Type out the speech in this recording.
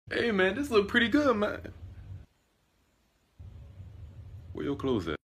Hey man, this look pretty good, man. Where your clothes at?